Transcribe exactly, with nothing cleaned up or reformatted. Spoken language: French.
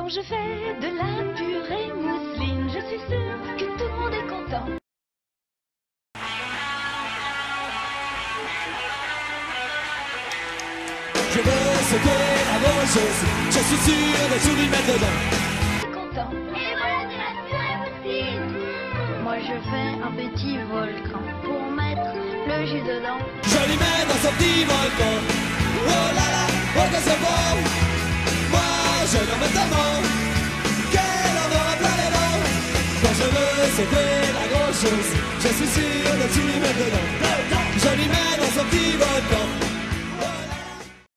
Quand je fais de la purée mousseline, je suis sûre que tout le monde est content. Je veux secouer la rocheuse, je suis sûr de tout lui mettre dedans. Content. Et voilà de la purée mousseline. Moi je fais un petit volcan pour mettre le jus dedans. Je lui mets dans son petit volcan. Oh là là, oh que c'est bon. Moi je l'aime tellement qu'elle en aura plein les dents. Quand je veux secouer la grosse chose, je suis sûr de tout lui mettre dedans.